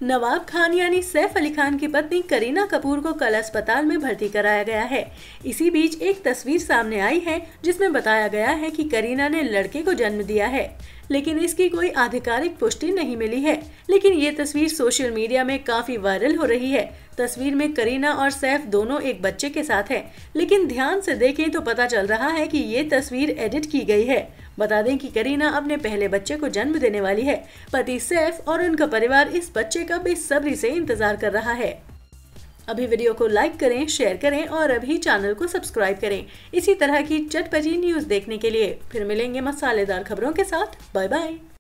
नवाब खान यानी सैफ अली खान की पत्नी करीना कपूर को कल अस्पताल में भर्ती कराया गया है। इसी बीच एक तस्वीर सामने आई है जिसमें बताया गया है कि करीना ने लड़के को जन्म दिया है, लेकिन इसकी कोई आधिकारिक पुष्टि नहीं मिली है। लेकिन ये तस्वीर सोशल मीडिया में काफी वायरल हो रही है। तस्वीर में करीना और सैफ दोनों एक बच्चे के साथ हैं, लेकिन ध्यान से देखें तो पता चल रहा है कि ये तस्वीर एडिट की गई है। बता दें कि करीना अपने पहले बच्चे को जन्म देने वाली है। पति सैफ और उनका परिवार इस बच्चे का बेसब्री से इंतजार कर रहा है। अभी वीडियो को लाइक करें, शेयर करें और अभी चैनल को सब्सक्राइब करें इसी तरह की चटपटी न्यूज देखने के लिए। फिर मिलेंगे मसालेदार खबरों के साथ। Bye bye.